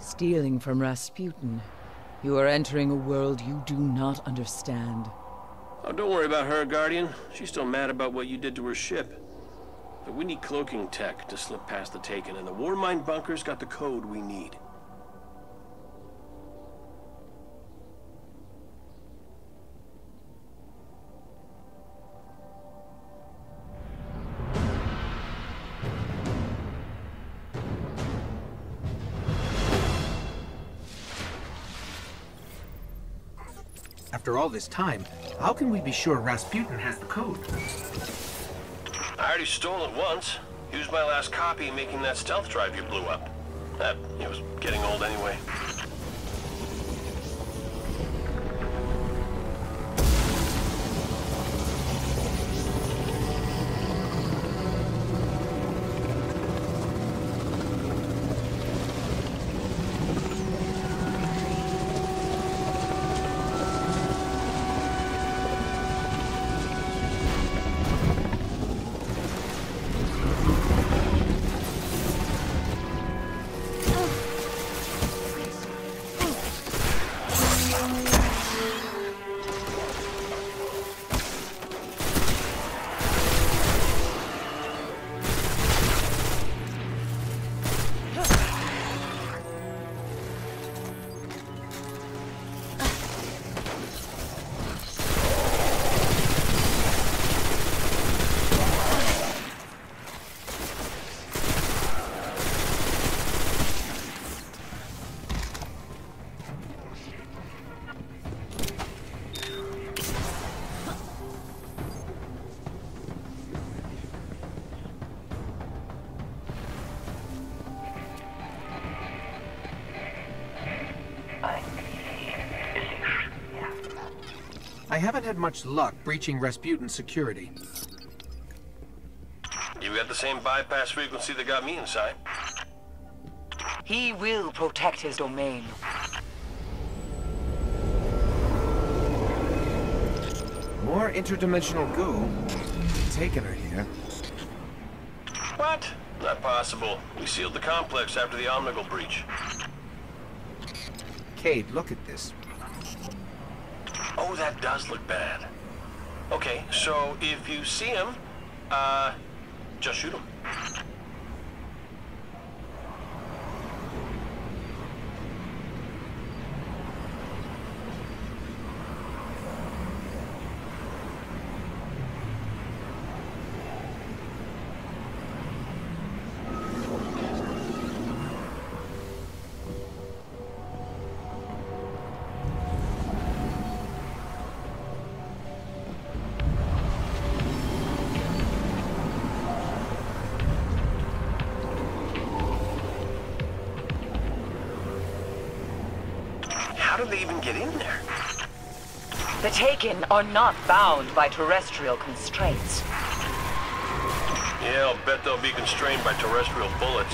Stealing from Rasputin. You are entering a world you do not understand. Oh, don't worry about her, Guardian. She's still mad about what you did to her ship. But we need cloaking tech to slip past the Taken, and the Warmind bunker's got the code we need. After all this time, how can we be sure Rasputin has the code? I already stole it once. Used my last copy making that stealth drive you blew up. It was getting old anyway. I haven't had much luck breaching Rasputin's security. You got the same bypass frequency that got me inside. He will protect his domain. More interdimensional goo. Taking her here. What? Not possible. We sealed the complex after the Omnigal breach. Cade, look at this. Oh, that does look bad. Okay, so if you see him, just shoot him. How did they even get in there? The Taken are not bound by terrestrial constraints. Yeah, I'll bet they'll be constrained by terrestrial bullets.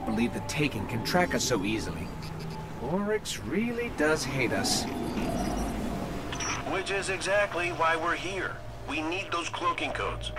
can't believe the Taken can track us so easily. Oryx really does hate us. Which is exactly why we're here. We need those cloaking codes.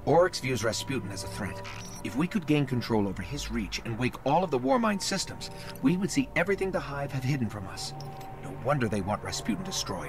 Oryx views Rasputin as a threat. If we could gain control over his reach and wake all of the Warmind systems, we would see everything the Hive have hidden from us. No wonder they want Rasputin destroyed.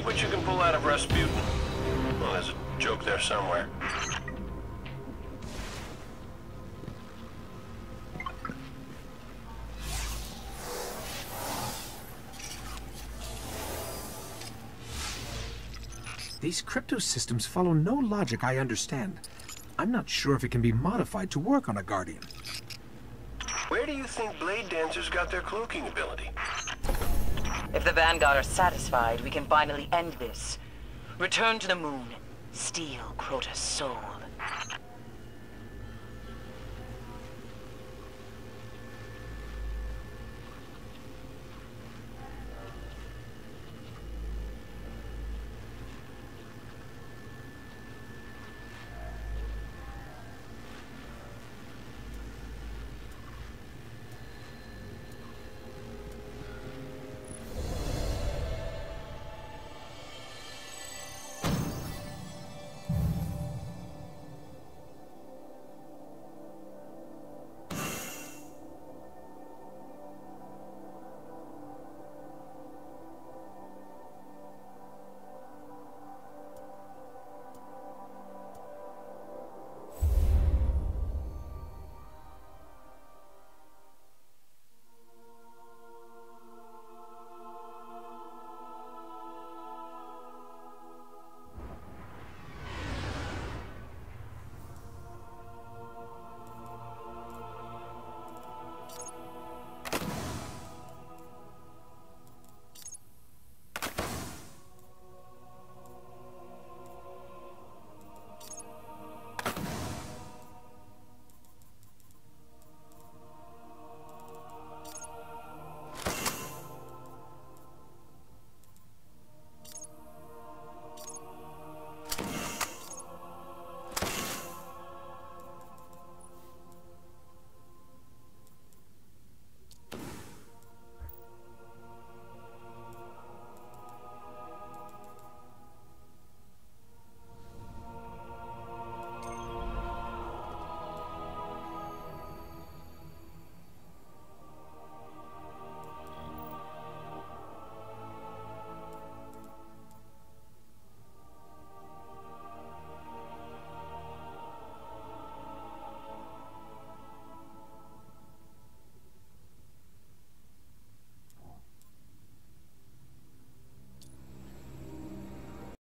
what you can pull out of Rasputin. Well, there's a joke there somewhere. These crypto systems follow no logic I understand. I'm not sure if it can be modified to work on a Guardian. Where do you think Blade Dancers got their cloaking ability? If the Vanguard are satisfied, we can finally end this. Return to the moon. Steal Crota's soul.